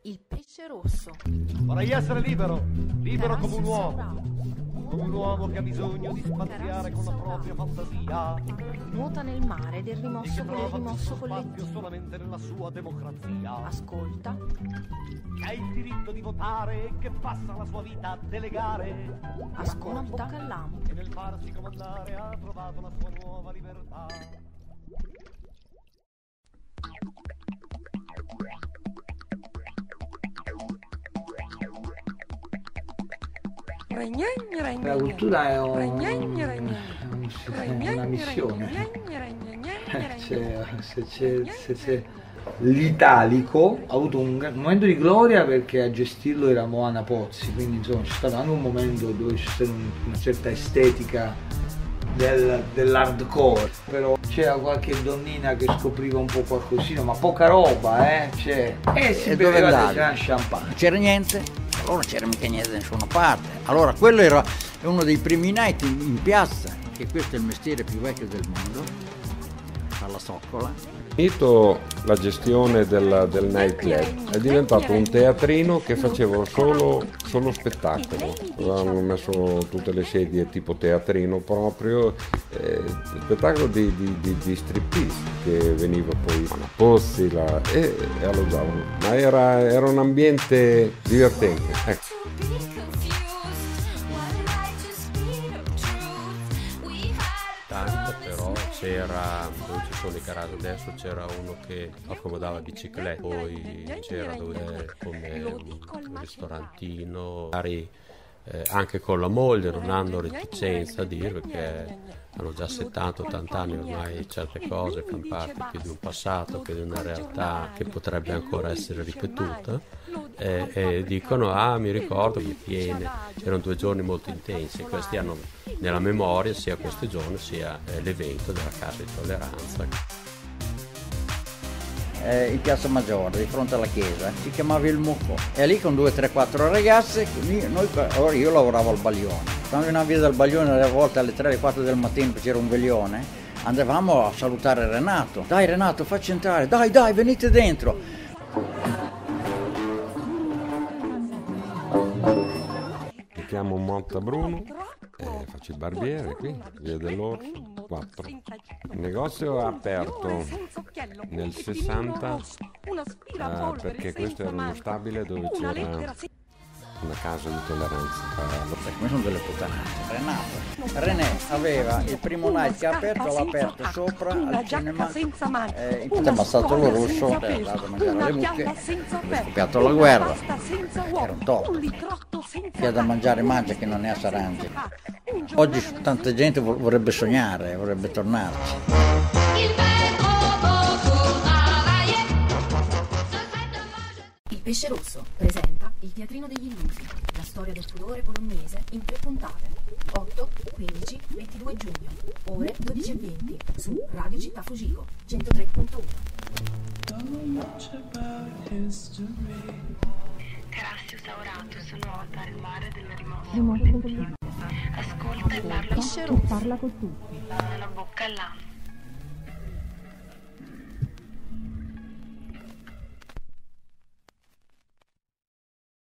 Il pesce rosso. Vorrei essere libero, libero come un uomo che ha bisogno di spaziare con la propria fantasia. Nuota nel mare del E che rimosso con il trova rimosso spazio collettivo. solamente nella sua democrazia. Ascolta. Che ha il diritto di votare e che passa la sua vita a delegare. Ascolta. Bocca all'amo. E nel farsi comandare ha trovato la sua nuova libertà. La cultura è una missione. Se l'Italico ha avuto un momento di gloria perché a gestirlo era Moana Pozzi, quindi insomma c'è stato anche un momento dove c'è stata una certa estetica dell'hardcore, però c'era qualche donnina che scopriva un po' qualcosina, ma poca roba, c'è. E si beveva del gran champagne. C'era niente, allora non c'era mica niente da nessuna parte. Allora quello era uno dei primi night in piazza, che questo è il mestiere più vecchio del mondo, alla zoccola. Finito la gestione del nightclub, è diventato un teatrino che faceva solo spettacolo. Avevano messo tutte le sedie tipo teatrino proprio, spettacolo di striptease che veniva poi a Pozzi e alloggiavano. Ma era un ambiente divertente, ecco. Però c'era, dove ci sono i garage adesso, c'era uno che accomodava biciclette, poi c'era come un ristorantino, magari anche con la moglie, non hanno reticenza a dire perché hanno già 70-80 anni ormai, certe cose fanno parte più di un passato che di una realtà che potrebbe ancora essere ripetuta, e dicono mi ricordo che piene, erano 2 giorni molto intensi, questi hanno nella memoria sia questo giorno sia l'evento della casa di tolleranza. In Piazza Maggiore, di fronte alla chiesa, si chiamava il Mucco, e lì con 2, 3, 4 ragazze, allora io lavoravo al Baglione, quando andavamo via dal Baglione alle volte alle 3, alle 4 del mattino c'era un veglione, andavamo a salutare Renato, dai Renato facci entrare, dai venite dentro. Mi chiamo Motta Bruno, faccio il barbiere qui, via dell'Orso 4. Il negozio è aperto nel 60 perché questo era uno stabile dove c'era una casa di tolleranza. Come sono delle puttanate. René aveva il primo night che ha aperto, l'ha aperto sopra al cinema, è ammazzato lo russo, è andato a mangiare le mucche, è scoppiato la guerra, era un top. Chi ha da mangiare mangia, chi non ne ha s'arrangi. Oggi tanta gente vorrebbe sognare, vorrebbe tornarci. Il pesce rosso presenta il teatrino degli illusi, la storia del pudore bolognese in 3 puntate, 8, 15, 22 giugno, ore 12:20 su Radio Città Fugico 103.1. Carassius auratus nuota nel mare della rimossa. Ascolta e parla con tutti. Dalla bocca all'anima.